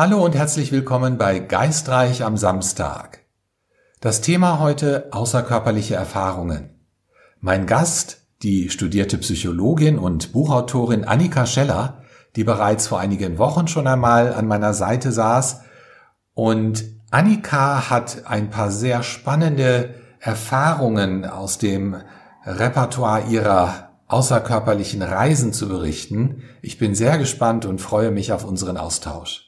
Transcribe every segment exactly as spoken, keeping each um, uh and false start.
Hallo und herzlich willkommen bei Geistreich am Samstag. Das Thema heute: außerkörperliche Erfahrungen. Mein Gast, die studierte Psychologin und Buchautorin Annika Scheller, die bereits vor einigen Wochen schon einmal an meiner Seite saß. Und Annika hat ein paar sehr spannende Erfahrungen aus dem Repertoire ihrer außerkörperlichen Reisen zu berichten. Ich bin sehr gespannt und freue mich auf unseren Austausch.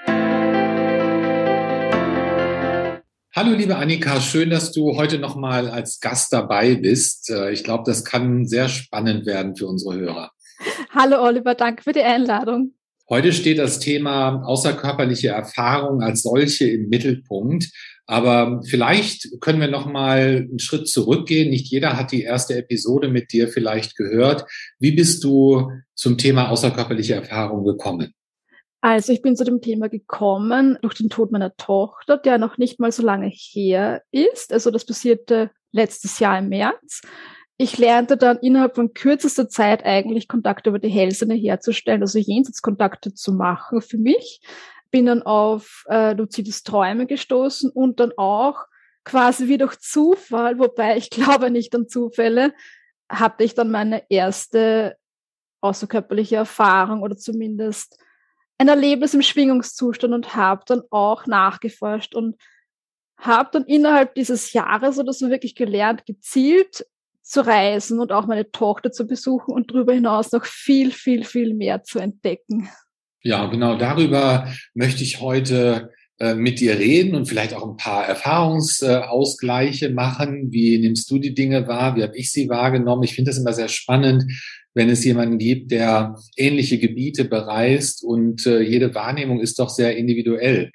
Hallo liebe Annika, schön, dass du heute nochmal als Gast dabei bist. Ich glaube, das kann sehr spannend werden für unsere Hörer. Hallo Oliver, danke für die Einladung. Heute steht das Thema außerkörperliche Erfahrung als solche im Mittelpunkt. Aber vielleicht können wir nochmal einen Schritt zurückgehen. Nicht jeder hat die erste Episode mit dir vielleicht gehört. Wie bist du zum Thema außerkörperliche Erfahrung gekommen? Also ich bin zu dem Thema gekommen durch den Tod meiner Tochter, der noch nicht mal so lange her ist. Also das passierte letztes Jahr im März. Ich lernte dann innerhalb von kürzester Zeit eigentlich Kontakte über die Hellsinne herzustellen, also Jenseitskontakte zu machen für mich. Bin dann auf äh, luzides Träumen gestoßen und dann auch quasi wie durch Zufall, wobei ich glaube nicht an Zufälle, hatte ich dann meine erste außerkörperliche Erfahrung oder zumindest ein Erlebnis im Schwingungszustand und habe dann auch nachgeforscht und habe dann innerhalb dieses Jahres oder so wirklich gelernt, gezielt zu reisen und auch meine Tochter zu besuchen und darüber hinaus noch viel, viel, viel mehr zu entdecken. Ja, genau darüber möchte ich heute äh, mit dir reden und vielleicht auch ein paar Erfahrungsausgleiche machen. Wie nimmst du die Dinge wahr? Wie habe ich sie wahrgenommen? Ich finde das immer sehr spannend, wenn es jemanden gibt, der ähnliche Gebiete bereist und äh, jede Wahrnehmung ist doch sehr individuell.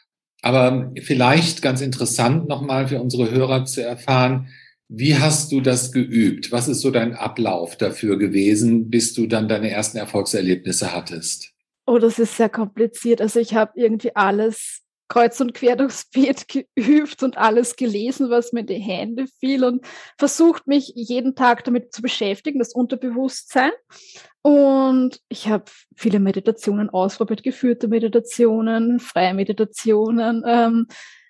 Aber vielleicht ganz interessant nochmal für unsere Hörer zu erfahren, wie hast du das geübt? Was ist so dein Ablauf dafür gewesen, bis du dann deine ersten Erfolgserlebnisse hattest? Oh, das ist sehr kompliziert. Also ich habe irgendwie alles kreuz und quer durchs Beet geübt und alles gelesen, was mir in die Hände fiel und versucht, mich jeden Tag damit zu beschäftigen, das Unterbewusstsein. Und ich habe viele Meditationen ausprobiert, geführte Meditationen, freie Meditationen. Ähm,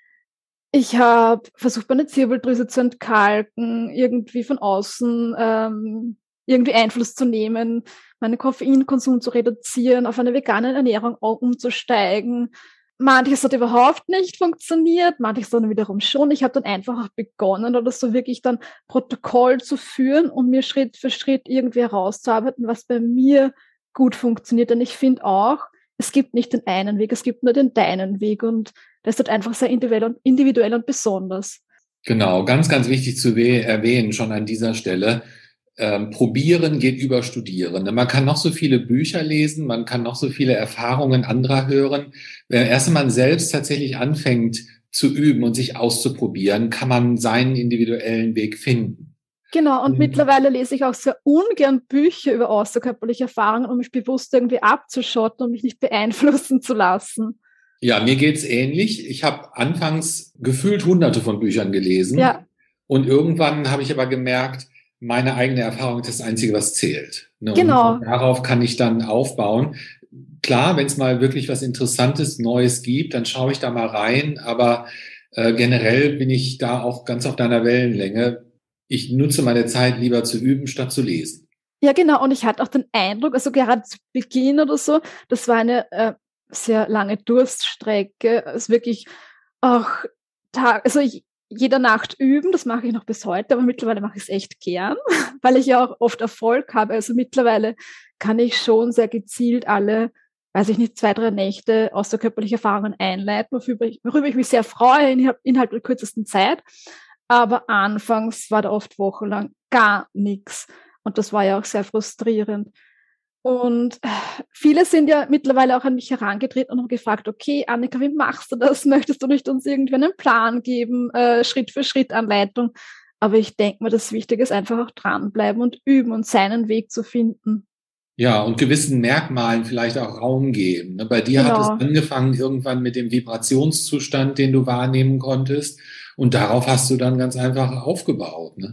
ich habe versucht, meine Zirbeldrüse zu entkalken, irgendwie von außen ähm, irgendwie Einfluss zu nehmen, meinen Koffeinkonsum zu reduzieren, auf eine vegane Ernährung umzusteigen. Manches hat überhaupt nicht funktioniert, manches dann wiederum schon. Ich habe dann einfach auch begonnen, oder so wirklich dann Protokoll zu führen und mir Schritt für Schritt irgendwie herauszuarbeiten, was bei mir gut funktioniert. Denn ich finde auch, es gibt nicht den einen Weg, es gibt nur den deinen Weg und das ist halt einfach sehr individuell und, individuell und besonders. Genau, ganz, ganz wichtig zu erwähnen schon an dieser Stelle. Ähm, probieren geht über Studieren. Man kann noch so viele Bücher lesen, man kann noch so viele Erfahrungen anderer hören. Wenn erst man selbst tatsächlich anfängt zu üben und sich auszuprobieren, kann man seinen individuellen Weg finden. Genau, und mhm. mittlerweile lese ich auch sehr ungern Bücher über außerkörperliche Erfahrungen, um mich bewusst irgendwie abzuschotten und mich nicht beeinflussen zu lassen. Ja, mir geht's ähnlich. Ich habe anfangs gefühlt hunderte von Büchern gelesen. Ja. Und irgendwann habe ich aber gemerkt, meine eigene Erfahrung ist das Einzige, was zählt. Ne? Genau. Und darauf kann ich dann aufbauen. Klar, wenn es mal wirklich was Interessantes, Neues gibt, dann schaue ich da mal rein. Aber äh, generell bin ich da auch ganz auf deiner Wellenlänge. Ich nutze meine Zeit lieber zu üben, statt zu lesen. Ja, genau. Und ich hatte auch den Eindruck, also gerade zu Beginn oder so, das war eine äh, sehr lange Durststrecke. Es ist wirklich auch Tag, also ich, jede Nacht üben, das mache ich noch bis heute, aber mittlerweile mache ich es echt gern, weil ich ja auch oft Erfolg habe. Also mittlerweile kann ich schon sehr gezielt alle, weiß ich nicht, zwei, drei Nächte außerkörperliche Erfahrungen einleiten, worüber ich, worüber ich mich sehr freue innerhalb, innerhalb der kürzesten Zeit. Aber anfangs war da oft wochenlang gar nichts. Und das war ja auch sehr frustrierend. Und viele sind ja mittlerweile auch an mich herangetreten und haben gefragt, okay, Annika, wie machst du das? Möchtest du nicht uns irgendwie einen Plan geben, äh, Schritt für Schritt Anleitung? Aber ich denke mir, das Wichtige ist einfach auch dranbleiben und üben und seinen Weg zu finden. Ja, und gewissen Merkmalen vielleicht auch Raum geben. Bei dir Genau. hat es angefangen irgendwann mit dem Vibrationszustand, den du wahrnehmen konntest. Und darauf hast du dann ganz einfach aufgebaut, ne?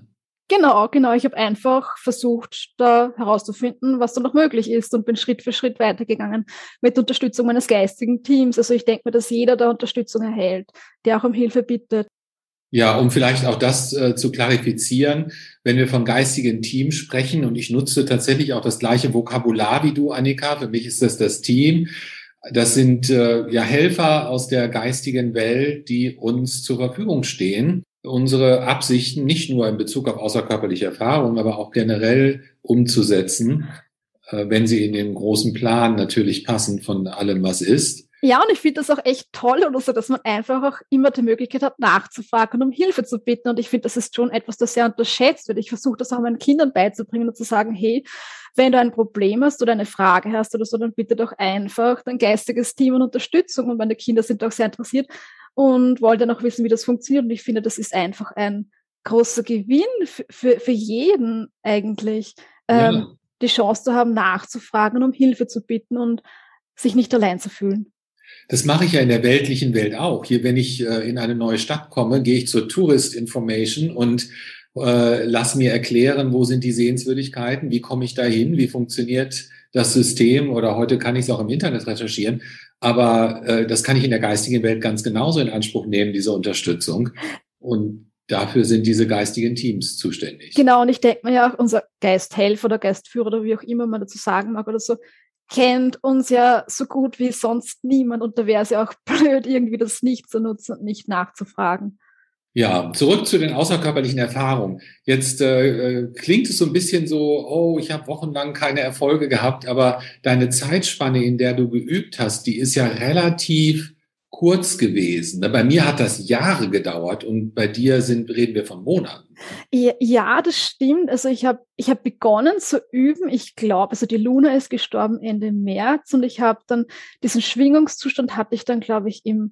Genau, genau. Ich habe einfach versucht, da herauszufinden, was da noch möglich ist und bin Schritt für Schritt weitergegangen mit Unterstützung meines geistigen Teams. Also ich denke mir, dass jeder da Unterstützung erhält, der auch um Hilfe bittet. Ja, um vielleicht auch das äh, zu klarifizieren, wenn wir von geistigen Team sprechen, und ich nutze tatsächlich auch das gleiche Vokabular wie du, Annika. Für mich ist das das Team. Das sind äh, ja Helfer aus der geistigen Welt, die uns zur Verfügung stehen, unsere Absichten nicht nur in Bezug auf außerkörperliche Erfahrungen, aber auch generell umzusetzen, äh, wenn sie in den großen Plan natürlich passen von allem, was ist. Ja, und ich finde das auch echt toll oder so, dass man einfach auch immer die Möglichkeit hat, nachzufragen und um Hilfe zu bitten. Und ich finde, das ist schon etwas, das sehr unterschätzt wird. Ich versuche das auch meinen Kindern beizubringen und zu sagen, hey, wenn du ein Problem hast oder eine Frage hast oder so, dann bitte doch einfach dein geistiges Team und Unterstützung. Und meine Kinder sind auch sehr interessiert und wollen dann auch wissen, wie das funktioniert. Und ich finde, das ist einfach ein großer Gewinn für, für, für jeden eigentlich, Ja. ähm, die Chance zu haben, nachzufragen und um Hilfe zu bitten und sich nicht allein zu fühlen. Das mache ich ja in der weltlichen Welt auch. Hier, wenn ich äh, in eine neue Stadt komme, gehe ich zur Tourist Information und äh, lass mir erklären, wo sind die Sehenswürdigkeiten, wie komme ich da hin, wie funktioniert das System, oder heute kann ich es auch im Internet recherchieren. Aber äh, das kann ich in der geistigen Welt ganz genauso in Anspruch nehmen, diese Unterstützung. Und dafür sind diese geistigen Teams zuständig. Genau, und ich denke mir ja auch, unser Geisthelfer oder Geistführer oder wie auch immer man dazu sagen mag oder so, kennt uns ja so gut wie sonst niemand, und da wäre es ja auch blöd, irgendwie das nicht zu nutzen und nicht nachzufragen. Ja, zurück zu den außerkörperlichen Erfahrungen. Jetzt äh, klingt es so ein bisschen so, oh, ich habe wochenlang keine Erfolge gehabt, aber deine Zeitspanne, in der du geübt hast, die ist ja relativ kurz gewesen. Bei mir hat das Jahre gedauert und bei dir sind, reden wir von Monaten. Ja, ja, das stimmt. Also ich habe ich hab begonnen zu üben. Ich glaube, also die Luna ist gestorben Ende März und ich habe dann diesen Schwingungszustand hatte ich dann, glaube ich, im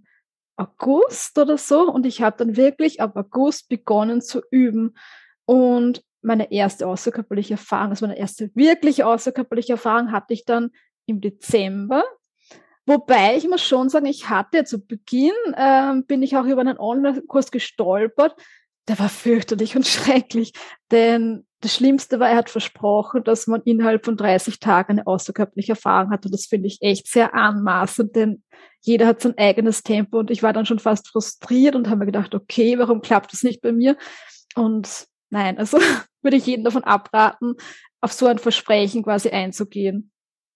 August oder so, und ich habe dann wirklich ab August begonnen zu üben, und meine erste außerkörperliche Erfahrung, also meine erste wirkliche außerkörperliche Erfahrung hatte ich dann im Dezember. Wobei ich muss schon sagen, ich hatte zu Beginn, ähm, bin ich auch über einen Online-Kurs gestolpert. Der war fürchterlich und schrecklich, denn das Schlimmste war, er hat versprochen, dass man innerhalb von dreißig Tagen eine außerkörperliche Erfahrung hat, und das finde ich echt sehr anmaßend, denn jeder hat sein eigenes Tempo, und ich war dann schon fast frustriert und habe mir gedacht, okay, warum klappt das nicht bei mir? Und nein, also würde ich jeden davon abraten, auf so ein Versprechen quasi einzugehen.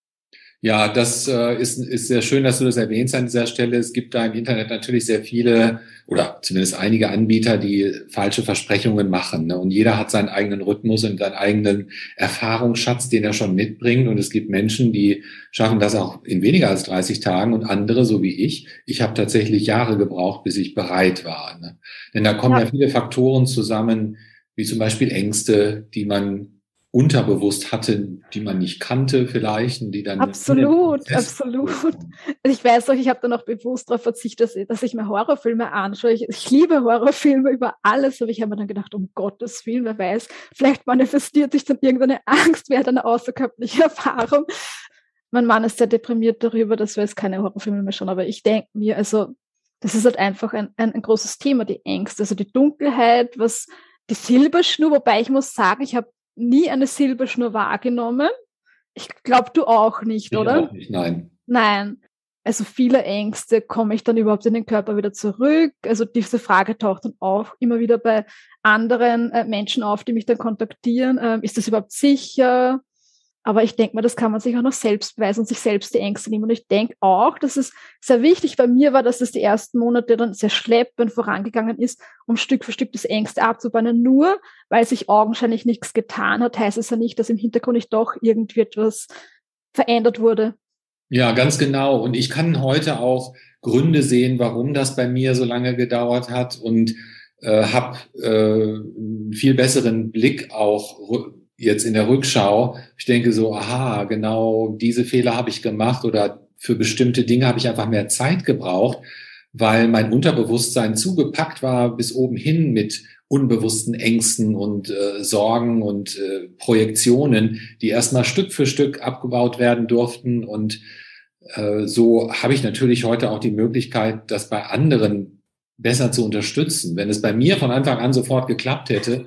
Ja, das äh, ist, ist sehr schön, dass du das erwähnst an dieser Stelle. Es gibt da im Internet natürlich sehr viele oder zumindest einige Anbieter, die falsche Versprechungen machen, ne? Und jeder hat seinen eigenen Rhythmus und seinen eigenen Erfahrungsschatz, den er schon mitbringt. Und es gibt Menschen, die schaffen das auch in weniger als dreißig Tagen, und andere, so wie ich. Ich habe tatsächlich Jahre gebraucht, bis ich bereit war, ne? Denn da kommen ja. ja viele Faktoren zusammen, wie zum Beispiel Ängste, die man unterbewusst hatte, die man nicht kannte vielleicht, und die dann absolut, absolut. Ich weiß auch, ich habe dann auch bewusst darauf verzichtet, dass, dass ich mir Horrorfilme anschaue. Ich, ich liebe Horrorfilme über alles, aber ich habe mir dann gedacht, um Gottes Willen, wer weiß, vielleicht manifestiert sich dann irgendeine Angst während einer außerkörperlichen Erfahrung. Mein Mann ist sehr deprimiert darüber, dass wir jetzt keine Horrorfilme mehr schauen, aber ich denke mir, also das ist halt einfach ein, ein, ein großes Thema, die Ängste, also die Dunkelheit, was die Silberschnur, wobei ich muss sagen, ich habe nie eine Silberschnur wahrgenommen. Ich glaube, du auch nicht, ich oder? Auch nicht, nein. Nein. Also viele Ängste, komme ich dann überhaupt in den Körper wieder zurück? Also diese Frage taucht dann auch immer wieder bei anderen äh, Menschen auf, die mich dann kontaktieren. Ähm, ist das überhaupt sicher? Aber ich denke mal, das kann man sich auch noch selbst beweisen und sich selbst die Ängste nehmen. Und ich denke auch, dass es sehr wichtig bei mir war, dass es die ersten Monate dann sehr schleppend vorangegangen ist, um Stück für Stück das Ängste abzubauen. Nur weil sich augenscheinlich nichts getan hat, heißt es ja nicht, dass im Hintergrund nicht doch irgendwie etwas verändert wurde. Ja, ganz genau. Und ich kann heute auch Gründe sehen, warum das bei mir so lange gedauert hat, und äh, habe äh, einen viel besseren Blick auch jetzt in der Rückschau. Ich denke so, aha, genau diese Fehler habe ich gemacht, oder für bestimmte Dinge habe ich einfach mehr Zeit gebraucht, weil mein Unterbewusstsein zugepackt war bis oben hin mit unbewussten Ängsten und äh, Sorgen und äh, Projektionen, die erstmal Stück für Stück abgebaut werden durften. Und äh, so habe ich natürlich heute auch die Möglichkeit, das bei anderen besser zu unterstützen. Wenn es bei mir von Anfang an sofort geklappt hätte,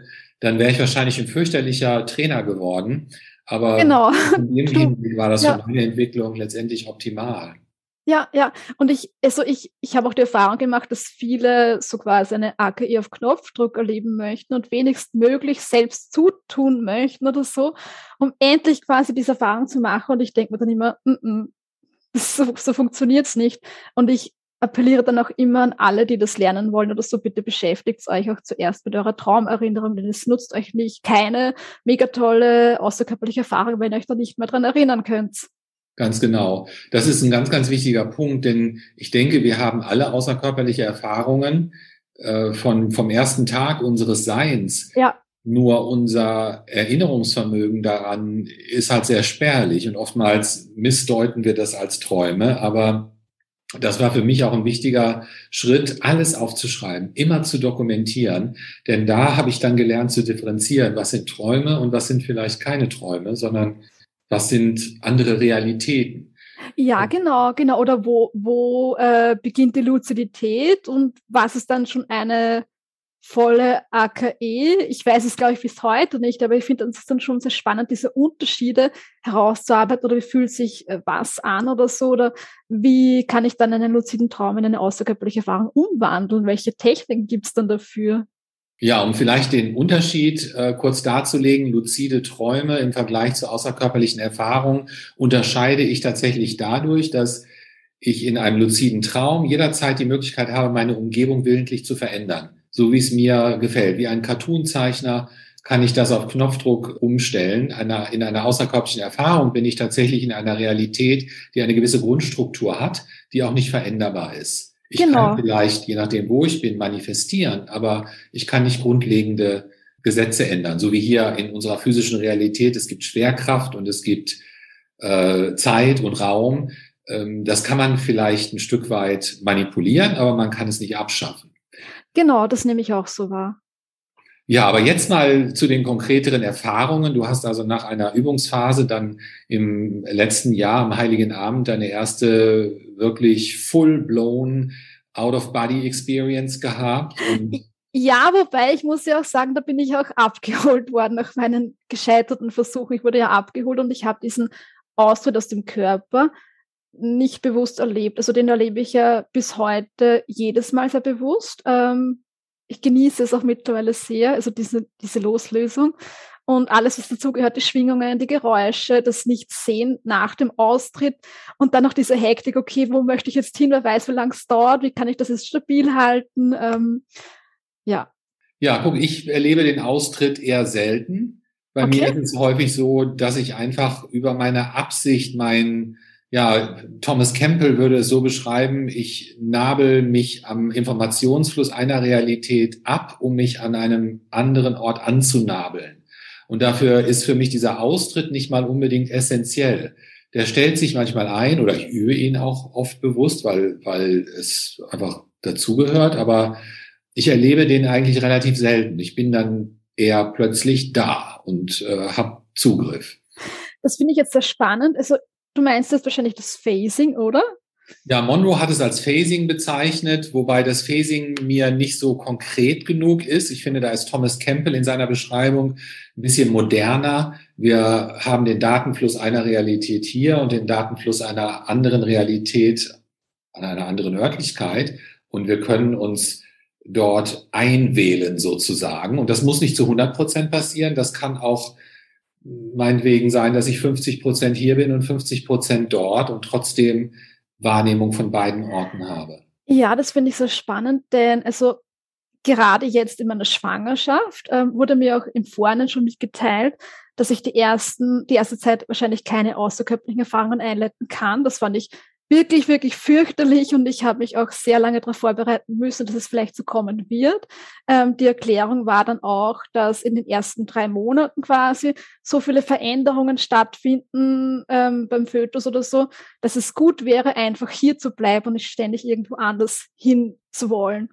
dann wäre ich wahrscheinlich ein fürchterlicher Trainer geworden. Aber Genau. in dem Du, Hinblick war das für ja. meine Entwicklung letztendlich optimal. Ja, ja. Und ich, also ich, ich habe auch die Erfahrung gemacht, dass viele so quasi eine A K I auf Knopfdruck erleben möchten und wenigstmöglich selbst zutun möchten oder so, um endlich quasi diese Erfahrung zu machen. Und ich denke mir dann immer, mm -mm, so, so funktioniert's nicht. Und ich appelliere dann auch immer an alle, die das lernen wollen oder so, bitte beschäftigt euch auch zuerst mit eurer Traumerinnerung, denn es nutzt euch nicht keine mega tolle außerkörperliche Erfahrung, wenn ihr euch da nicht mehr dran erinnern könnt. Ganz genau. Das ist ein ganz, ganz wichtiger Punkt, denn ich denke, wir haben alle außerkörperliche Erfahrungen äh, von, vom ersten Tag unseres Seins. Ja. Nur unser Erinnerungsvermögen daran ist halt sehr spärlich und oftmals missdeuten wir das als Träume. Aber das war für mich auch ein wichtiger Schritt, alles aufzuschreiben, immer zu dokumentieren. Denn da habe ich dann gelernt zu differenzieren, was sind Träume und was sind vielleicht keine Träume, sondern was sind andere Realitäten. Ja, genau, genau. Oder wo, wo äh, beginnt die Luzidität und was ist dann schon eine volle A K E? Ich weiß es, glaube ich, bis heute nicht, aber ich finde, es ist dann schon sehr spannend, diese Unterschiede herauszuarbeiten oder wie fühlt sich äh, was an oder so, oder wie kann ich dann einen luziden Traum in eine außerkörperliche Erfahrung umwandeln? Welche Techniken gibt es dann dafür? Ja, um vielleicht den Unterschied äh, kurz darzulegen, luzide Träume im Vergleich zu außerkörperlichen Erfahrungen unterscheide ich tatsächlich dadurch, dass ich in einem luziden Traum jederzeit die Möglichkeit habe, meine Umgebung willentlich zu verändern, so wie es mir gefällt. Wie ein Cartoonzeichner kann ich das auf Knopfdruck umstellen. Einer, in einer außerkörperlichen Erfahrung bin ich tatsächlich in einer Realität, die eine gewisse Grundstruktur hat, die auch nicht veränderbar ist. Ich Genau. kann vielleicht, je nachdem, wo ich bin, manifestieren, aber ich kann nicht grundlegende Gesetze ändern. So wie hier in unserer physischen Realität. Es gibt Schwerkraft und es gibt äh, Zeit und Raum. Ähm, das kann man vielleicht ein Stück weit manipulieren, aber man kann es nicht abschaffen. Genau, das nehme ich auch so wahr. Ja, aber jetzt mal zu den konkreteren Erfahrungen. Du hast also nach einer Übungsphase dann im letzten Jahr am Heiligen Abend deine erste wirklich full-blown Out-of-Body-Experience gehabt. Und ja, wobei ich muss ja auch sagen, da bin ich auch abgeholt worden nach meinen gescheiterten Versuchen. Ich wurde ja abgeholt und ich habe diesen Austritt aus dem Körper nicht bewusst erlebt. Also den erlebe ich ja bis heute jedes Mal sehr bewusst. Ähm, ich genieße es auch mittlerweile sehr, also diese, diese Loslösung. Und alles, was dazugehört, die Schwingungen, die Geräusche, das Nichtsehen nach dem Austritt und dann noch diese Hektik, okay, wo möchte ich jetzt hin, wer weiß, wie lange es dauert, wie kann ich das jetzt stabil halten, ähm, ja. Ja, guck, ich erlebe den Austritt eher selten. Bei Okay. mir ist es häufig so, dass ich einfach über meine Absicht, mein, ja, Thomas Campbell würde es so beschreiben, ich nabel mich am Informationsfluss einer Realität ab, um mich an einem anderen Ort anzunabeln. Und dafür ist für mich dieser Austritt nicht mal unbedingt essentiell. Der stellt sich manchmal ein oder ich übe ihn auch oft bewusst, weil, weil es einfach dazugehört, aber ich erlebe den eigentlich relativ selten. Ich bin dann eher plötzlich da und äh, habe Zugriff. Das finde ich jetzt sehr spannend. Also du meinst jetzt wahrscheinlich das Phasing, oder? Ja, Monroe hat es als Phasing bezeichnet, wobei das Phasing mir nicht so konkret genug ist. Ich finde, da ist Thomas Campbell in seiner Beschreibung ein bisschen moderner. Wir haben den Datenfluss einer Realität hier und den Datenfluss einer anderen Realität an einer anderen Örtlichkeit und wir können uns dort einwählen sozusagen. Und das muss nicht zu hundert Prozent passieren. Das kann auch meinetwegen sein, dass ich fünfzig Prozent hier bin und fünfzig Prozent dort und trotzdem Wahrnehmung von beiden Orten habe. Ja, das finde ich so spannend, denn also gerade jetzt in meiner Schwangerschaft ähm, wurde mir auch im Vorhinein schon mitgeteilt, dass ich die ersten, die erste Zeit wahrscheinlich keine außerkörperlichen Erfahrungen einleiten kann. Das fand ich wirklich, wirklich fürchterlich und ich habe mich auch sehr lange darauf vorbereiten müssen, dass es vielleicht so kommen wird. Ähm, die Erklärung war dann auch, dass in den ersten drei Monaten quasi so viele Veränderungen stattfinden ähm, beim Fötus oder so, dass es gut wäre, einfach hier zu bleiben und nicht ständig irgendwo anders hin zu wollen.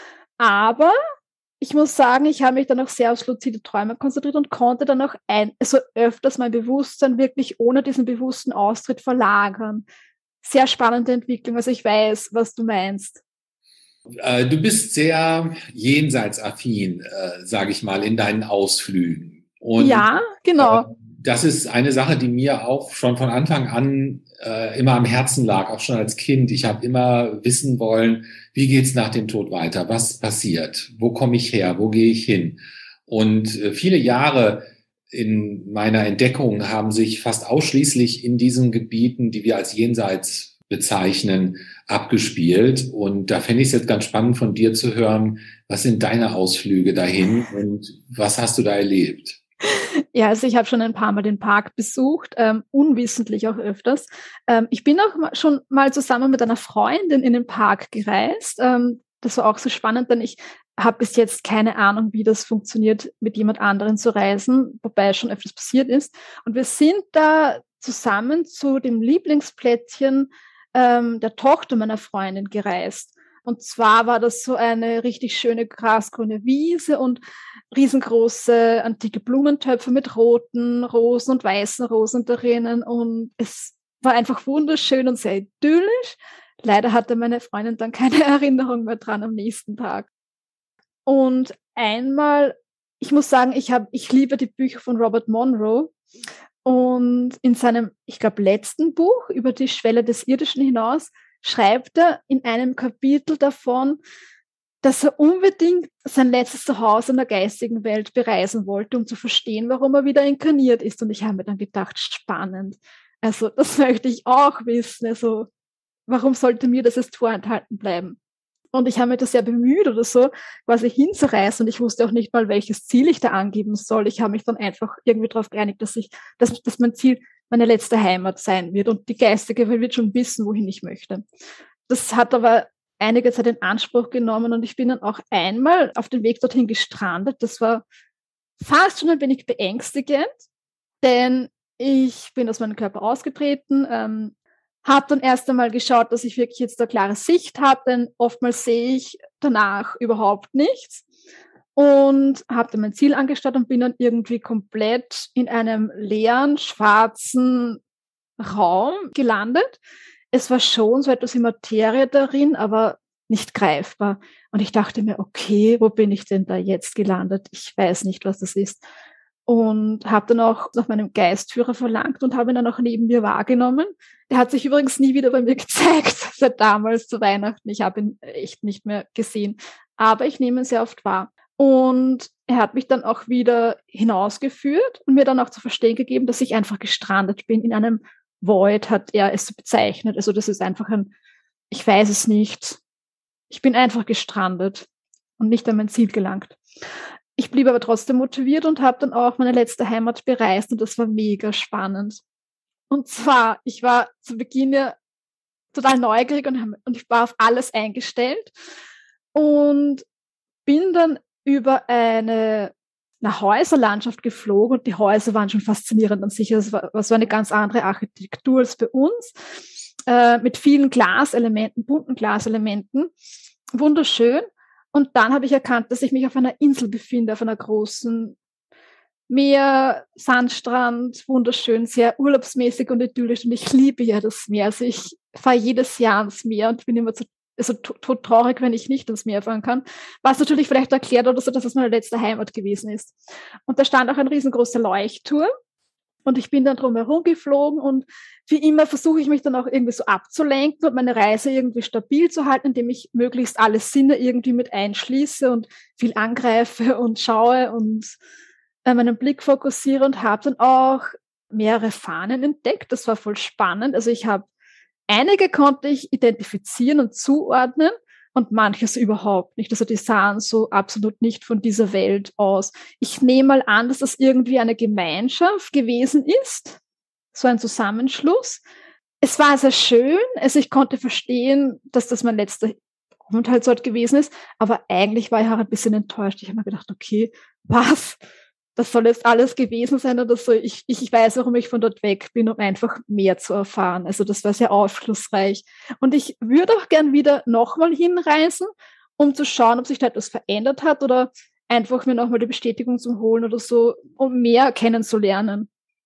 Aber ich muss sagen, ich habe mich dann auch sehr aufs luzide Träumen konzentriert und konnte dann auch ein, also öfters mein Bewusstsein wirklich ohne diesen bewussten Austritt verlagern. Sehr spannende Entwicklung. Also ich weiß, was du meinst. Äh, du bist sehr jenseitsaffin, äh, sage ich mal, in deinen Ausflügen. Und Ja, äh, genau. das ist eine Sache, die mir auch schon von Anfang an äh, immer am Herzen lag, auch schon als Kind. Ich habe immer wissen wollen, wie geht's nach dem Tod weiter? Was passiert? Wo komme ich her? Wo gehe ich hin? Und äh, viele Jahre in meiner Entdeckung haben sich fast ausschließlich in diesen Gebieten, die wir als Jenseits bezeichnen, abgespielt. Und da fände ich es jetzt ganz spannend von dir zu hören, was sind deine Ausflüge dahin und was hast du da erlebt? Ja, also ich habe schon ein paar Mal den Park besucht, ähm, unwissentlich auch öfters. Ähm, ich bin auch mal, schon mal zusammen mit einer Freundin in den Park gereist. Ähm, das war auch so spannend, denn ich habe bis jetzt keine Ahnung, wie das funktioniert, mit jemand anderen zu reisen, wobei schon öfters passiert ist. Und wir sind da zusammen zu dem Lieblingsplätzchen ähm, der Tochter meiner Freundin gereist. Und zwar war das so eine richtig schöne grasgrüne Wiese und riesengroße antike Blumentöpfe mit roten Rosen und weißen Rosen darinnen. Und es war einfach wunderschön und sehr idyllisch. Leider hatte meine Freundin dann keine Erinnerung mehr dran am nächsten Tag. Und einmal, ich muss sagen, ich habe, ich liebe die Bücher von Robert Monroe. Und in seinem, ich glaube, letzten Buch über die Schwelle des Irdischen hinaus schreibt er in einem Kapitel davon, dass er unbedingt sein letztes Zuhause in der geistigen Welt bereisen wollte, um zu verstehen, warum er wieder inkarniert ist. Und ich habe mir dann gedacht, spannend. Also das möchte ich auch wissen. Also warum sollte mir das jetzt vorenthalten bleiben? Und ich habe mich da sehr bemüht oder so, quasi hinzureisen. Und ich wusste auch nicht mal, welches Ziel ich da angeben soll. Ich habe mich dann einfach irgendwie darauf geeinigt, dass ich, dass, dass mein Ziel meine letzte Heimat sein wird. Und die geistige Welt wird schon wissen, wohin ich möchte. Das hat aber einige Zeit in Anspruch genommen und ich bin dann auch einmal auf dem Weg dorthin gestrandet. Das war fast schon ein wenig beängstigend, denn ich bin aus meinem Körper ausgetreten, ähm, habe dann erst einmal geschaut, dass ich wirklich jetzt eine klare Sicht habe, denn oftmals sehe ich danach überhaupt nichts und habe dann mein Ziel angestarrt und bin dann irgendwie komplett in einem leeren, schwarzen Raum gelandet. Es war schon so etwas wie Materie darin, aber nicht greifbar. Und ich dachte mir, okay, wo bin ich denn da jetzt gelandet? Ich weiß nicht, was das ist. Und habe dann auch nach meinem Geistführer verlangt und habe ihn dann auch neben mir wahrgenommen. Der hat sich übrigens nie wieder bei mir gezeigt, seit damals zu Weihnachten. Ich habe ihn echt nicht mehr gesehen. Aber ich nehme ihn sehr oft wahr. Und er hat mich dann auch wieder hinausgeführt und mir dann auch zu verstehen gegeben, dass ich einfach gestrandet bin in einem Void, hat er es bezeichnet. Also das ist einfach ein, ich weiß es nicht. Ich bin einfach gestrandet und nicht an mein Ziel gelangt. Ich blieb aber trotzdem motiviert und habe dann auch meine letzte Heimat bereist und das war mega spannend. Und zwar, ich war zu Beginn ja total neugierig und, und ich war auf alles eingestellt und bin dann über eine, eine Häuserlandschaft geflogen und die Häuser waren schon faszinierend an sich. Es war, war so eine ganz andere Architektur als bei uns, äh, mit vielen Glaselementen, bunten Glaselementen. Wunderschön. Und dann habe ich erkannt, dass ich mich auf einer Insel befinde, auf einer großen Meer, Sandstrand, wunderschön, sehr urlaubsmäßig und idyllisch. Und ich liebe ja das Meer. Also ich fahre jedes Jahr ans Meer und bin immer so also tot traurig, wenn ich nicht ans Meer fahren kann. Was natürlich vielleicht erklärt oder so, dass es meine letzte Heimat gewesen ist. Und da stand auch ein riesengroßer Leuchtturm. Und ich bin dann drumherum geflogen und wie immer versuche ich mich dann auch irgendwie so abzulenken und meine Reise irgendwie stabil zu halten, indem ich möglichst alle Sinne irgendwie mit einschließe und viel angreife und schaue und äh, meinen Blick fokussiere und habe dann auch mehrere Fahnen entdeckt. Das war voll spannend. Also ich habe einige konnte ich identifizieren und zuordnen und manches überhaupt nicht. Also die sahen so absolut nicht von dieser Welt aus. Ich nehme mal an, dass das irgendwie eine Gemeinschaft gewesen ist, so ein Zusammenschluss. Es war sehr schön, also ich konnte verstehen, dass das mein letzter Aufenthaltsort gewesen ist, aber eigentlich war ich auch ein bisschen enttäuscht. Ich habe mir gedacht, okay, was? Das soll jetzt alles gewesen sein oder so. Ich, ich weiß, warum ich von dort weg bin, um einfach mehr zu erfahren. Also das war sehr aufschlussreich. Und ich würde auch gern wieder nochmal hinreisen, um zu schauen, ob sich da etwas verändert hat oder einfach mir nochmal die Bestätigung zu holen oder so, um mehr kennenzulernen.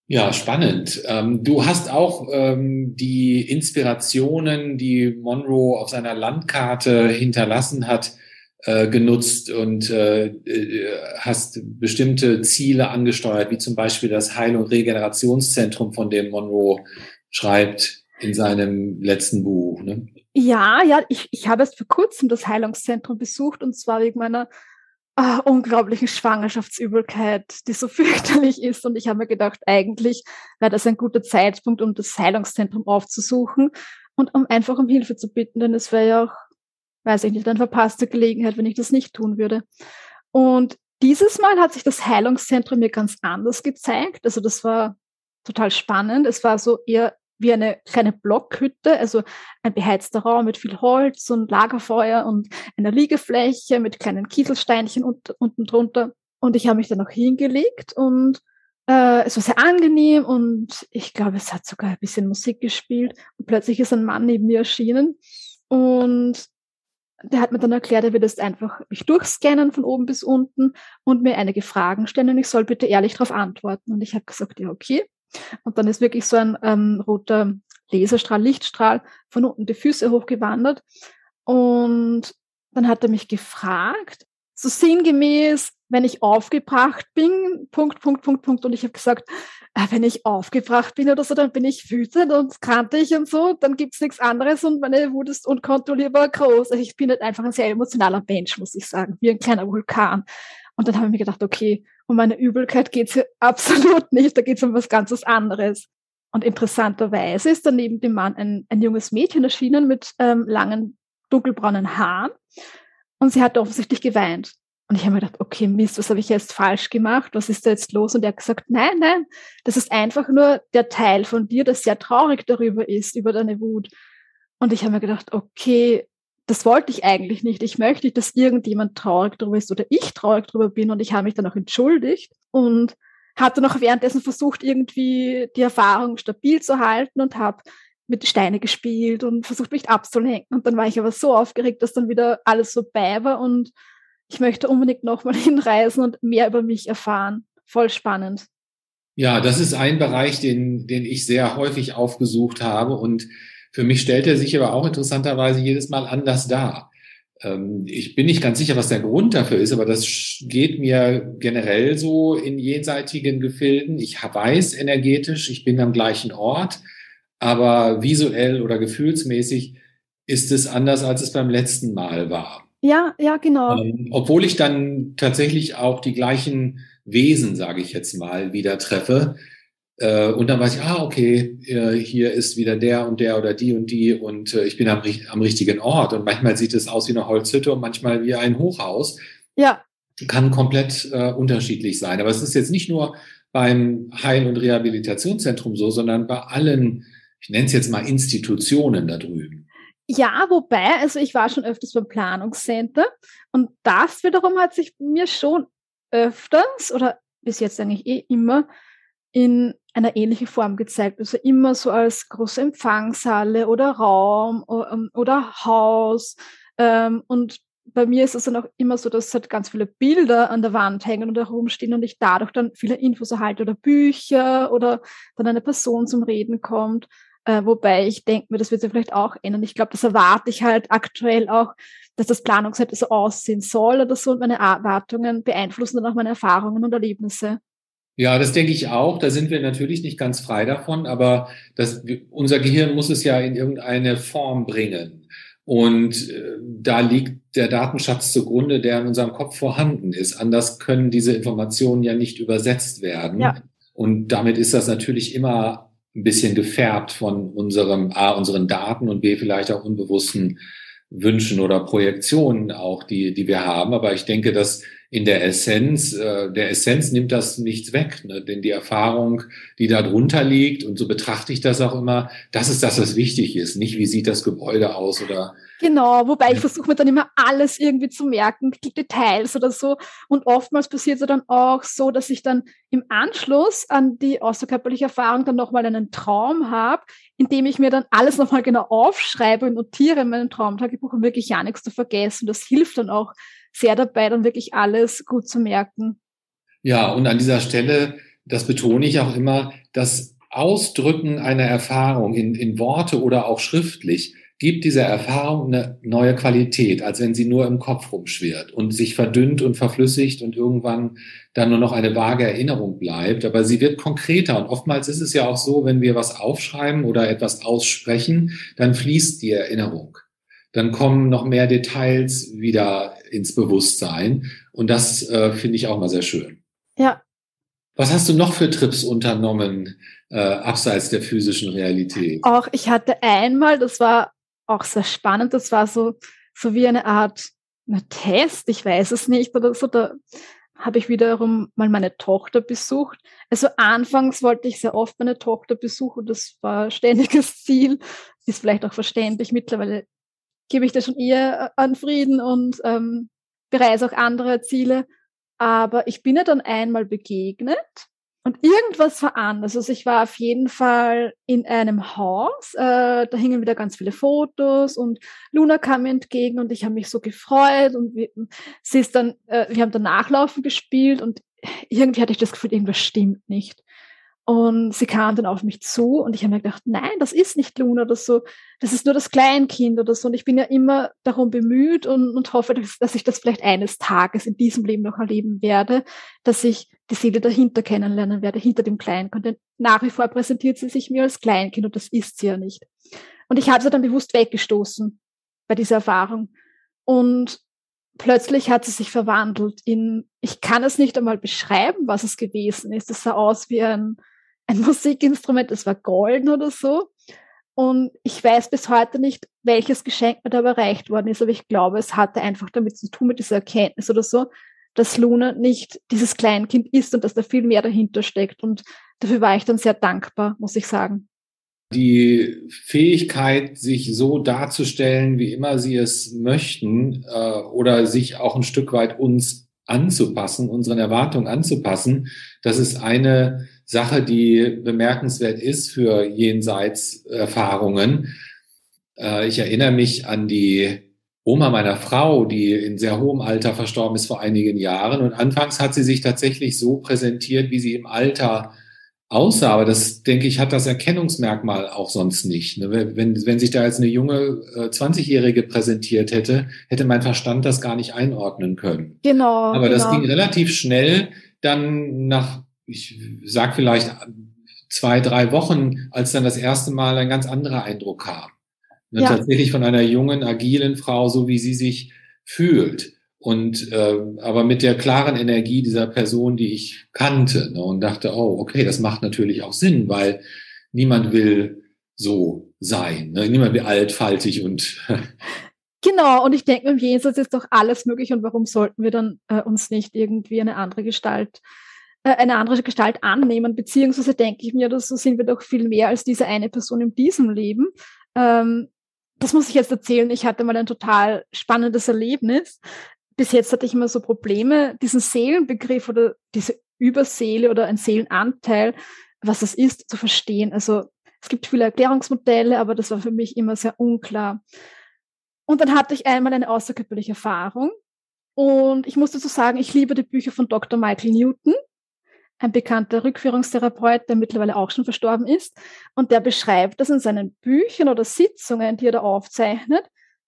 Ja, spannend. Ähm, du hast auch ähm, die Inspirationen, die Monroe auf seiner Landkarte hinterlassen hat, äh, genutzt und äh, äh, hast bestimmte Ziele angesteuert, wie zum Beispiel das Heil- und Regenerationszentrum, von dem Monroe schreibt in seinem letzten Buch, ne? Ja, ja, ich, ich habe erst vor kurzem das Heilungszentrum besucht und zwar wegen meiner ah, unglaublichen Schwangerschaftsübelkeit, die so fürchterlich ist. Und ich habe mir gedacht, eigentlich wäre das ein guter Zeitpunkt, um das Heilungszentrum aufzusuchen und um einfach um Hilfe zu bitten, denn es wäre ja auch, weiß ich nicht, eine verpasste Gelegenheit, wenn ich das nicht tun würde. Und dieses Mal hat sich das Heilungszentrum mir ganz anders gezeigt. Also das war total spannend. Es war so eher wie eine kleine Blockhütte, also ein beheizter Raum mit viel Holz und Lagerfeuer und einer Liegefläche mit kleinen Kieselsteinchen unten, unten drunter. Und ich habe mich dann auch hingelegt und äh, es war sehr angenehm und ich glaube, es hat sogar ein bisschen Musik gespielt. Und plötzlich ist ein Mann neben mir erschienen und der hat mir dann erklärt, er wird jetzt einfach mich durchscannen von oben bis unten und mir einige Fragen stellen und ich soll bitte ehrlich darauf antworten. Und ich habe gesagt, ja, okay. Und dann ist wirklich so ein ähm, roter Laserstrahl, Lichtstrahl von unten die Füße hochgewandert. Und dann hat er mich gefragt, so sinngemäß, wenn ich aufgebracht bin, Punkt, Punkt, Punkt, Punkt. Und ich habe gesagt, äh, wenn ich aufgebracht bin oder so, dann bin ich wütend und krantig und so, dann gibt's nichts anderes und meine Wut ist unkontrollierbar groß. Also ich bin halt einfach ein sehr emotionaler Mensch, muss ich sagen, wie ein kleiner Vulkan. Und dann habe ich mir gedacht, okay, um meine Übelkeit geht's hier absolut nicht, da geht's um was ganz was anderes. Und interessanterweise ist dann neben dem Mann ein, ein junges Mädchen erschienen mit ähm, langen, dunkelbraunen Haaren und sie hat offensichtlich geweint. Und ich habe mir gedacht, okay, Mist, was habe ich jetzt falsch gemacht? Was ist da jetzt los? Und er hat gesagt, nein, nein, das ist einfach nur der Teil von dir, der sehr traurig darüber ist, über deine Wut. Und ich habe mir gedacht, okay, das wollte ich eigentlich nicht. Ich möchte nicht, dass irgendjemand traurig darüber ist oder ich traurig darüber bin. Und ich habe mich dann auch entschuldigt und habe dann auch währenddessen versucht, irgendwie die Erfahrung stabil zu halten und habe mit Steine gespielt und versucht, mich abzulenken. Und dann war ich aber so aufgeregt, dass dann wieder alles so bei war und ich möchte unbedingt nochmal hinreisen und mehr über mich erfahren. Voll spannend. Ja, das ist ein Bereich, den, den ich sehr häufig aufgesucht habe. Und für mich stellt er sich aber auch interessanterweise jedes Mal anders dar. Ähm, ich bin nicht ganz sicher, was der Grund dafür ist, aber das geht mir generell so in jenseitigen Gefilden. Ich weiß energetisch, ich bin am gleichen Ort, aber visuell oder gefühlsmäßig ist es anders, als es beim letzten Mal war. Ja, ja, genau. Ähm, obwohl ich dann tatsächlich auch die gleichen Wesen, sage ich jetzt mal, wieder treffe. Äh, und dann weiß ich, ah, okay, äh, hier ist wieder der und der oder die und die und äh, ich bin am, am richtigen Ort. Und manchmal sieht es aus wie eine Holzhütte und manchmal wie ein Hochhaus. Ja, Kann komplett äh, unterschiedlich sein. Aber es ist jetzt nicht nur beim Heil- und Rehabilitationszentrum so, sondern bei allen, ich nenne es jetzt mal Institutionen da drüben. ja, wobei, also ich war schon öfters beim Planungscenter und das wiederum hat sich mir schon öfters oder bis jetzt eigentlich eh immer in einer ähnlichen Form gezeigt. Also immer so als große Empfangshalle oder Raum oder Haus. Und bei mir ist es dann auch immer so, dass halt ganz viele Bilder an der Wand hängen und herumstehen und ich dadurch dann viele Infos erhalte oder Bücher oder dann eine Person zum Reden kommt. Äh, wobei ich denke mir, das wird sich vielleicht auch ändern. Ich glaube, das erwarte ich halt aktuell auch, dass das Planungsset so aussehen soll oder so und meine Erwartungen beeinflussen dann auch meine Erfahrungen und Erlebnisse. Ja, das denke ich auch. Da sind wir natürlich nicht ganz frei davon, aber das, unser Gehirn muss es ja in irgendeine Form bringen. Und äh, da liegt der Datenschatz zugrunde, der in unserem Kopf vorhanden ist. Anders können diese Informationen ja nicht übersetzt werden. Ja. Und damit ist das natürlich immer ein bisschen gefärbt von unserem A, unseren Daten und B, vielleicht auch unbewussten Wünschen oder Projektionen auch, die, die wir haben. Aber ich denke, dass in der Essenz, äh, der Essenz nimmt das nichts weg, ne? Denn die Erfahrung, die da drunter liegt, und so betrachte ich das auch immer, das ist das, was wichtig ist. Nicht, wie sieht das Gebäude aus oder. Genau, wobei ich versuche mir dann immer alles irgendwie zu merken, die Details oder so. Und oftmals passiert es dann auch so, dass ich dann im Anschluss an die außerkörperliche Erfahrung dann nochmal einen Traum habe, in dem ich mir dann alles nochmal genau aufschreibe und notiere in meinem Traumtagebuch, um wirklich ja nichts zu vergessen. Das hilft dann auch sehr dabei, dann wirklich alles gut zu merken. Ja, und an dieser Stelle das betone ich auch immer, das Ausdrücken einer Erfahrung in, in Worte oder auch schriftlich gibt dieser Erfahrung eine neue Qualität, als wenn sie nur im Kopf rumschwirrt und sich verdünnt und verflüssigt und irgendwann dann nur noch eine vage Erinnerung bleibt. Aber sie wird konkreter. Und oftmals ist es ja auch so, wenn wir was aufschreiben oder etwas aussprechen, dann fließt die Erinnerung. Dann kommen noch mehr Details wieder ins Bewusstsein. Und das äh, finde ich auch mal sehr schön. Ja. Was hast du noch für Trips unternommen, äh, abseits der physischen Realität? Auch ich hatte einmal, das war auch sehr spannend, das war so, so wie eine Art eine Test, ich weiß es nicht, oder so, da habe ich wiederum mal meine Tochter besucht. Also anfangs wollte ich sehr oft meine Tochter besuchen, das war ein ständiges Ziel, ist vielleicht auch verständlich, mittlerweile gebe ich da schon eher an Frieden und ähm, bereise auch andere Ziele, aber ich bin ihr dann einmal begegnet. Und irgendwas war anders. Also ich war auf jeden Fall in einem Haus, äh, da hingen wieder ganz viele Fotos und Luna kam mir entgegen und ich habe mich so gefreut und wir, sie ist dann, äh, wir haben dann Nachlaufen gespielt und irgendwie hatte ich das Gefühl, irgendwas stimmt nicht. Und sie kam dann auf mich zu und ich habe mir gedacht, nein, das ist nicht Luna oder so, das ist nur das Kleinkind oder so. Und ich bin ja immer darum bemüht und, und hoffe, dass, dass ich das vielleicht eines Tages in diesem Leben noch erleben werde, dass ich die Seele dahinter kennenlernen werde, hinter dem Kleinkind. Denn nach wie vor präsentiert sie sich mir als Kleinkind und das ist sie ja nicht. Und ich habe sie dann bewusst weggestoßen bei dieser Erfahrung. Und plötzlich hat sie sich verwandelt in, ich kann es nicht einmal beschreiben, was es gewesen ist. Es sah aus wie ein, ein Musikinstrument, es war golden oder so. Und ich weiß bis heute nicht, welches Geschenk mir da überreicht worden ist, aber ich glaube, es hatte einfach damit zu tun, mit dieser Erkenntnis oder so, dass Luna nicht dieses Kleinkind ist und dass da viel mehr dahinter steckt. Und dafür war ich dann sehr dankbar, muss ich sagen. Die Fähigkeit, sich so darzustellen, wie immer sie es möchten, äh, oder sich auch ein Stück weit uns anzupassen, unseren Erwartungen anzupassen, das ist eine Sache, die bemerkenswert ist für Jenseitserfahrungen. Äh, ich erinnere mich an die Oma meiner Frau, die in sehr hohem Alter verstorben ist vor einigen Jahren. Und anfangs hat sie sich tatsächlich so präsentiert, wie sie im Alter aussah. Aber das, denke ich, hat das Erkennungsmerkmal auch sonst nicht. Wenn, wenn sich da jetzt eine junge äh, zwanzigjährige präsentiert hätte, hätte mein Verstand das gar nicht einordnen können. Genau. Aber genau. das ging relativ schnell dann nach, ich sag vielleicht zwei, drei Wochen, als dann das erste Mal ein ganz anderer Eindruck kam. Ne, ja. Tatsächlich von einer jungen, agilen Frau, so wie sie sich fühlt. Und äh, aber mit der klaren Energie dieser Person, die ich kannte, ne, und dachte, oh, okay, das macht natürlich auch Sinn, weil niemand will so sein. Ne? Niemand will altfaltig und genau, und ich denke, im Jenseits ist doch alles möglich und warum sollten wir dann äh, uns nicht irgendwie eine andere Gestalt äh, eine andere Gestalt annehmen, beziehungsweise denke ich mir, so sind wir doch viel mehr als diese eine Person in diesem Leben. Ähm, das muss ich jetzt erzählen. Ich hatte mal ein total spannendes Erlebnis. Bis jetzt hatte ich immer so Probleme, diesen Seelenbegriff oder diese Überseele oder ein Seelenanteil, was das ist, zu verstehen. Also es gibt viele Erklärungsmodelle, aber das war für mich immer sehr unklar. Und dann hatte ich einmal eine außerkörperliche Erfahrung und ich muss dazu sagen, ich liebe die Bücher von Doktor Michael Newton, ein bekannter Rückführungstherapeut, der mittlerweile auch schon verstorben ist. Und der beschreibt das in seinen Büchern oder Sitzungen, die er da aufzeichnet,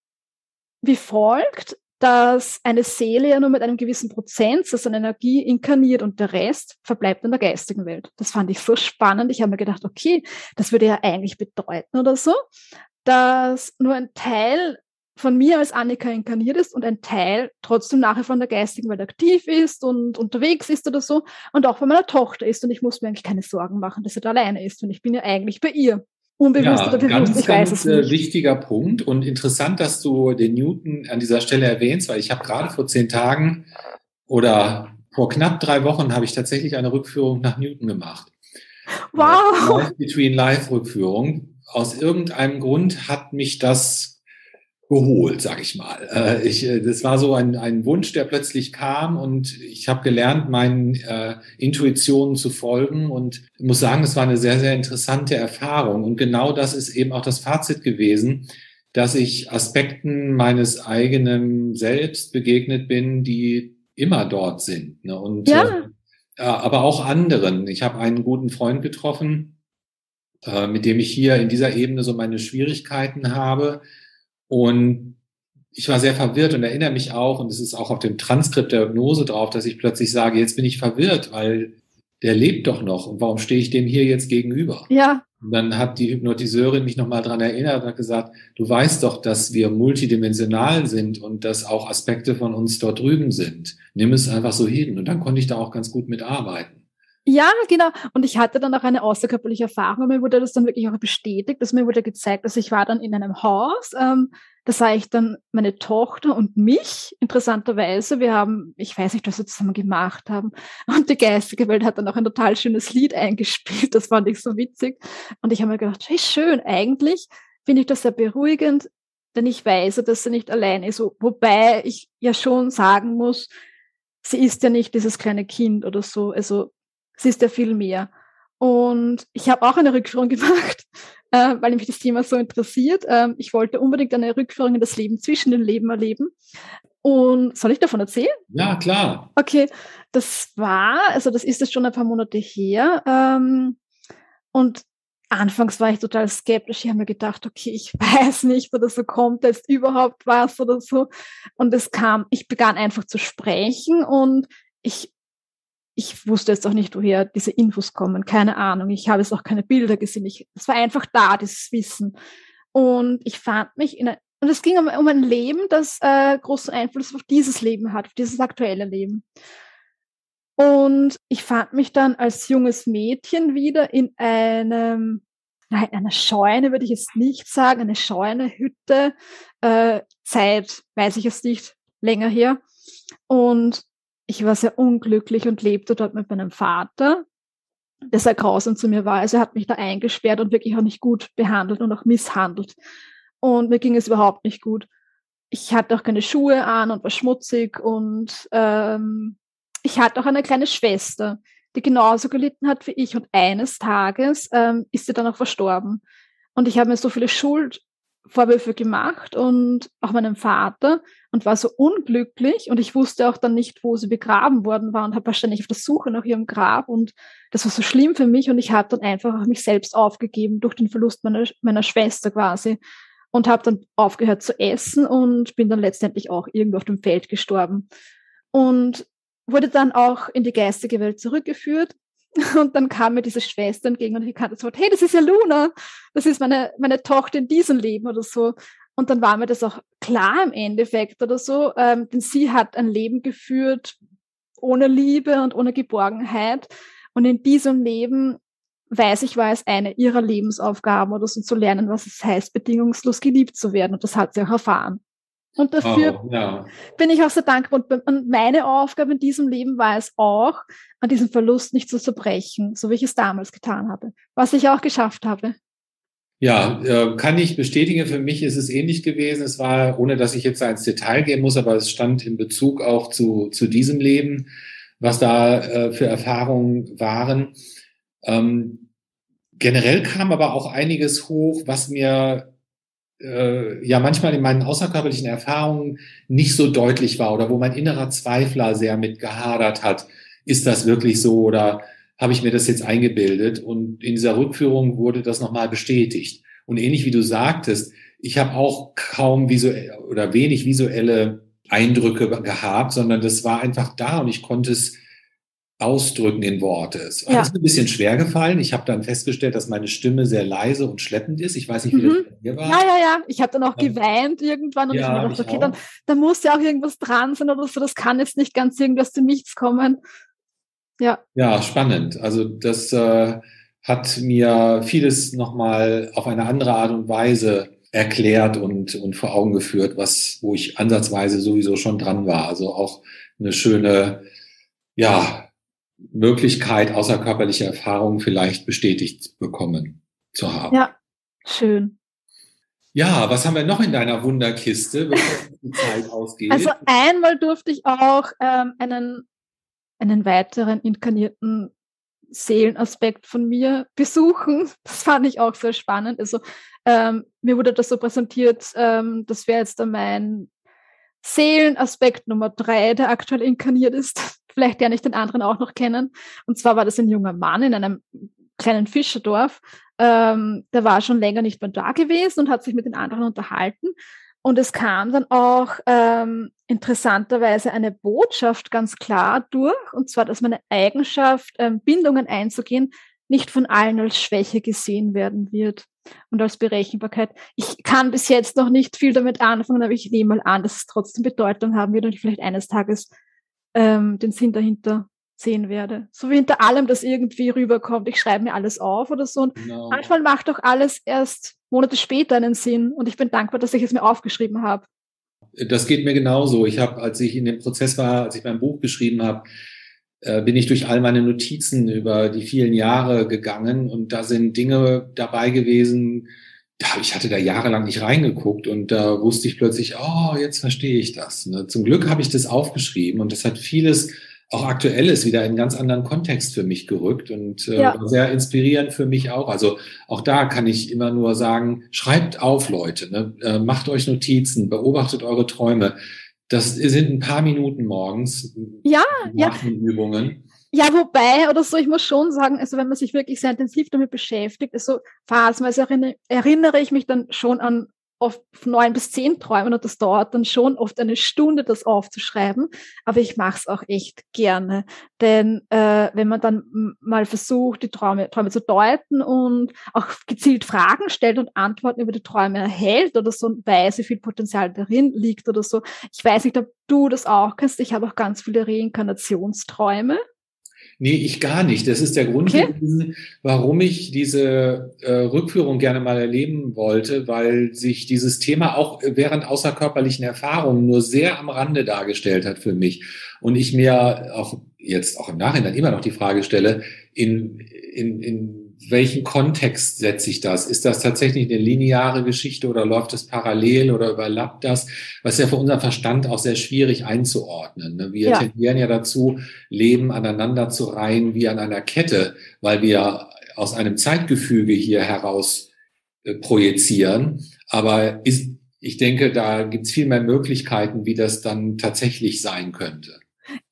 wie folgt, dass eine Seele ja nur mit einem gewissen Prozentsatz an Energie inkarniert und der Rest verbleibt in der geistigen Welt. Das fand ich so spannend. Ich habe mir gedacht, okay, das würde ja eigentlich bedeuten oder so, dass nur ein Teil von mir als Annika inkarniert ist und ein Teil trotzdem nachher von der geistigen Welt aktiv ist und unterwegs ist oder so und auch bei meiner Tochter ist und ich muss mir eigentlich keine Sorgen machen, dass sie da alleine ist und ich bin ja eigentlich bei ihr. Unbewusst ja, oder bewusst, ganz, ich weiß ganz es nicht. Wichtiger Punkt und interessant, dass du den Newton an dieser Stelle erwähnst, weil ich habe gerade vor zehn Tagen oder vor knapp drei Wochen habe ich tatsächlich eine Rückführung nach Newton gemacht. Wow! Life Between Life Rückführung. Aus irgendeinem Grund hat mich das geholt, sag ich mal. Ich, das war so ein, ein Wunsch, der plötzlich kam und ich habe gelernt, meinen äh, Intuitionen zu folgen und muss sagen, das war eine sehr, sehr interessante Erfahrung und genau das ist eben auch das Fazit gewesen, dass ich Aspekten meines eigenen Selbst begegnet bin, die immer dort sind. Ne? Und ja. äh, äh, aber auch anderen. Ich habe einen guten Freund getroffen, äh, mit dem ich hier in dieser Ebene so meine Schwierigkeiten habe. Und ich war sehr verwirrt und erinnere mich auch, und es ist auch auf dem Transkript der Hypnose drauf, dass ich plötzlich sage, jetzt bin ich verwirrt, weil der lebt doch noch. Und warum stehe ich dem hier jetzt gegenüber? Ja. Und dann hat die Hypnotiseurin mich nochmal dran erinnert und hat gesagt, du weißt doch, dass wir multidimensional sind und dass auch Aspekte von uns dort drüben sind. Nimm es einfach so hin. Und dann konnte ich da auch ganz gut mitarbeiten. Ja, genau. Und ich hatte dann auch eine außerkörperliche Erfahrung. Mir wurde das dann wirklich auch bestätigt, dass mir wurde gezeigt, dass ich war dann in einem Haus. Ähm, da sah ich dann meine Tochter und mich, interessanterweise. Wir haben, ich weiß nicht, was wir zusammen gemacht haben. Und die geistige Welt hat dann auch ein total schönes Lied eingespielt. Das fand ich so witzig. Und ich habe mir gedacht, hey, schön, eigentlich finde ich das sehr beruhigend, denn ich weiß, dass sie nicht allein ist. Wobei ich ja schon sagen muss, sie ist ja nicht dieses kleine Kind oder so. Also sie ist ja viel mehr. Und ich habe auch eine Rückführung gemacht, äh, weil mich das Thema so interessiert. Ähm, ich wollte unbedingt eine Rückführung in das Leben zwischen den Leben erleben. Und soll ich davon erzählen? Ja, klar. Okay, das war, also das ist jetzt schon ein paar Monate her. Ähm, und anfangs war ich total skeptisch. Ich habe mir gedacht, okay, ich weiß nicht, oder so kommt jetzt überhaupt was oder so. Und es kam, ich begann einfach zu sprechen und ich Ich wusste jetzt auch nicht, woher diese Infos kommen. Keine Ahnung. Ich habe jetzt auch keine Bilder gesehen. Ich, es war einfach da, dieses Wissen. Und ich fand mich in ein, und es ging um, um ein Leben, das äh, großen Einfluss auf dieses Leben hat, auf dieses aktuelle Leben. Und ich fand mich dann als junges Mädchen wieder in einem, nein, einer Scheune würde ich jetzt nicht sagen, eine Scheune, Hütte, äh, Zeit, weiß ich jetzt nicht, länger her. Und ich war sehr unglücklich und lebte dort mit meinem Vater, der sehr grausam zu mir war. Also er hat mich da eingesperrt und wirklich auch nicht gut behandelt und auch misshandelt. Und mir ging es überhaupt nicht gut. Ich hatte auch keine Schuhe an und war schmutzig und ähm, ich hatte auch eine kleine Schwester, die genauso gelitten hat wie ich. Und eines Tages ähm, ist sie dann auch verstorben. Und ich habe mir so viele Schuldvorwürfe gemacht und auch meinem Vater und war so unglücklich. Und ich wusste auch dann nicht, wo sie begraben worden war und habe wahrscheinlich auf der Suche nach ihrem Grab. Und das war so schlimm für mich. Und ich habe dann einfach auch mich selbst aufgegeben durch den Verlust meiner, meiner Schwester quasi. Und habe dann aufgehört zu essen und bin dann letztendlich auch irgendwo auf dem Feld gestorben. Und wurde dann auch in die geistige Welt zurückgeführt. Und dann kam mir diese Schwester entgegen und ich kannte das Wort, hey, das ist ja Luna, das ist meine, meine Tochter in diesem Leben oder so. Und dann war mir das auch klar im Endeffekt oder so, ähm, denn sie hat ein Leben geführt ohne Liebe und ohne Geborgenheit. Und in diesem Leben, weiß ich, war es eine ihrer Lebensaufgaben oder so zu lernen, was es heißt, bedingungslos geliebt zu werden. Und das hat sie auch erfahren. Und dafür Oh, ja. bin ich auch sehr dankbar. Und meine Aufgabe in diesem Leben war es auch, an diesem Verlust nicht zu zerbrechen, so wie ich es damals getan habe, was ich auch geschafft habe. Ja, äh, kann ich bestätigen. Für mich ist es ähnlich gewesen. Es war, ohne dass ich jetzt ins Detail gehen muss, aber es stand in Bezug auch zu, zu diesem Leben, was da äh, für Erfahrungen waren. Ähm, generell kam aber auch einiges hoch, was mir äh, ja manchmal in meinen außerkörperlichen Erfahrungen nicht so deutlich war oder wo mein innerer Zweifler sehr mit gehadert hat. Ist das wirklich so oder habe ich mir das jetzt eingebildet? Und in dieser Rückführung wurde das nochmal bestätigt. Und ähnlich wie du sagtest, ich habe auch kaum visuell oder wenig visuelle Eindrücke gehabt, sondern das war einfach da und ich konnte es ausdrücken in Worte. Es hat Ja. es ein bisschen schwer gefallen. Ich habe dann festgestellt, dass meine Stimme sehr leise und schleppend ist. Ich weiß nicht, wie das Mhm. bei dir war. Ja, ja, ja. Ich habe dann auch Ähm, geweint irgendwann und ich Ja, habe mir habe gedacht, ich okay, dann, auch. dann muss ja auch irgendwas dran sein oder so. Das kann jetzt nicht ganz irgendwie aus dem Nichts kommen. Ja. Ja, spannend. Also das äh, hat mir vieles nochmal auf eine andere Art und Weise erklärt und, und vor Augen geführt, was, wo ich ansatzweise sowieso schon dran war. Also auch eine schöne, ja, Möglichkeit, außerkörperliche Erfahrungen vielleicht bestätigt bekommen zu haben. Ja, schön. Ja, was haben wir noch in deiner Wunderkiste, bevor die Zeit ausgeht? Also einmal durfte ich auch ähm, einen, einen weiteren inkarnierten Seelenaspekt von mir besuchen. Das fand ich auch sehr spannend. Also ähm, mir wurde das so präsentiert, ähm, das wäre jetzt dann mein Seelenaspekt Nummer drei, der aktuell inkarniert ist. vielleicht lerne ich den anderen auch noch kennen. Und zwar war das ein junger Mann in einem kleinen Fischerdorf. Ähm, der war schon länger nicht mehr da gewesen und hat sich mit den anderen unterhalten. Und es kam dann auch ähm, interessanterweise eine Botschaft ganz klar durch, und zwar, dass meine Eigenschaft, ähm, Bindungen einzugehen, nicht von allen als Schwäche gesehen werden wird und als Berechenbarkeit. Ich kann bis jetzt noch nicht viel damit anfangen, aber ich nehme mal an, dass es trotzdem Bedeutung haben wird und ich vielleicht eines Tages ähm, den Sinn dahinter sehen werde. So wie hinter allem, das irgendwie rüberkommt. Ich schreibe mir alles auf oder so. Und Genau. manchmal macht auch alles erst Monate später einen Sinn. Und ich bin dankbar, dass ich es mir aufgeschrieben habe. Das geht mir genauso. Ich habe, als ich in dem Prozess war, als ich mein Buch geschrieben habe, äh, bin ich durch all meine Notizen über die vielen Jahre gegangen und da sind Dinge dabei gewesen, ja, ich hatte da jahrelang nicht reingeguckt und da wusste ich plötzlich, oh, jetzt verstehe ich das. Ne? Zum Glück habe ich das aufgeschrieben und das hat vieles, auch Aktuelles, wieder in einen ganz anderen Kontext für mich gerückt und äh, Ja. war sehr inspirierend für mich auch. Also auch da kann ich immer nur sagen, schreibt auf, Leute, ne? äh, macht euch Notizen, beobachtet eure Träume. Das sind ein paar Minuten morgens Ja, nach ja. den Übungen. Ja, wobei, oder so, ich muss schon sagen, also wenn man sich wirklich sehr intensiv damit beschäftigt, also phasenweise erinnere, erinnere ich mich dann schon an oft neun bis zehn Träumen und das dauert dann schon oft eine Stunde, das aufzuschreiben, aber ich mache es auch echt gerne, denn äh, wenn man dann m- mal versucht, die Träume, Träume zu deuten und auch gezielt Fragen stellt und Antworten über die Träume erhält oder so und weiß, wie viel Potenzial darin liegt oder so. Ich weiß nicht, ob du das auch kennst, ich habe auch ganz viele Reinkarnationsträume. Nee, ich gar nicht. Das ist der Grund Okay. gewesen, warum ich diese äh, Rückführung gerne mal erleben wollte, weil sich dieses Thema auch während außerkörperlichen Erfahrungen nur sehr am Rande dargestellt hat für mich. Und ich mir auch jetzt auch im Nachhinein immer noch die Frage stelle, in, in, in welchen Kontext setze ich das? Ist das tatsächlich eine lineare Geschichte oder läuft es parallel oder überlappt das? Was ja für unseren Verstand auch sehr schwierig einzuordnen. Ne? Wir Ja. tendieren ja dazu, Leben aneinander zu reihen wie an einer Kette, weil wir aus einem Zeitgefüge hier heraus äh, projizieren. Aber ist, ich denke, da gibt es viel mehr Möglichkeiten, wie das dann tatsächlich sein könnte.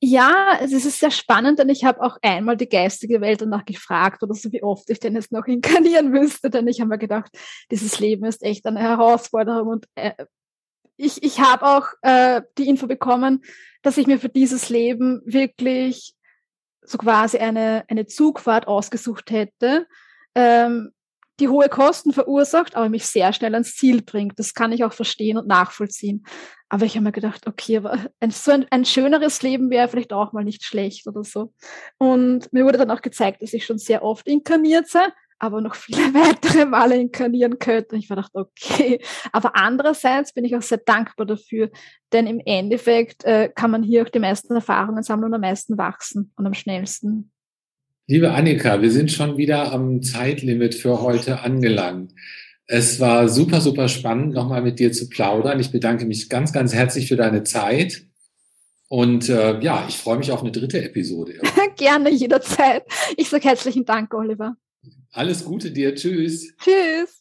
Ja, es ist sehr spannend, denn ich habe auch einmal die geistige Welt danach gefragt oder so, wie oft ich denn jetzt noch inkarnieren müsste, denn ich habe mir gedacht, dieses Leben ist echt eine Herausforderung und äh, ich, ich habe auch äh, die Info bekommen, dass ich mir für dieses Leben wirklich so quasi eine, eine Zugfahrt ausgesucht hätte, ähm, die hohe Kosten verursacht, aber mich sehr schnell ans Ziel bringt. Das kann ich auch verstehen und nachvollziehen. Aber ich habe mir gedacht, okay, aber ein, so ein, ein schöneres Leben wäre vielleicht auch mal nicht schlecht oder so. Und mir wurde dann auch gezeigt, dass ich schon sehr oft inkarniert sei, aber noch viele weitere Male inkarnieren könnte. Und ich war gedacht, okay. Aber andererseits bin ich auch sehr dankbar dafür, denn im Endeffekt äh, kann man hier auch die meisten Erfahrungen sammeln und am meisten wachsen und am schnellsten. Liebe Annika, wir sind schon wieder am Zeitlimit für heute angelangt. Es war super, super spannend, nochmal mit dir zu plaudern. Ich bedanke mich ganz, ganz herzlich für deine Zeit. Und äh, ja, ich freue mich auf eine dritte Episode. Gerne, jederzeit. Ich sage herzlichen Dank, Oliver. Alles Gute dir. Tschüss. Tschüss.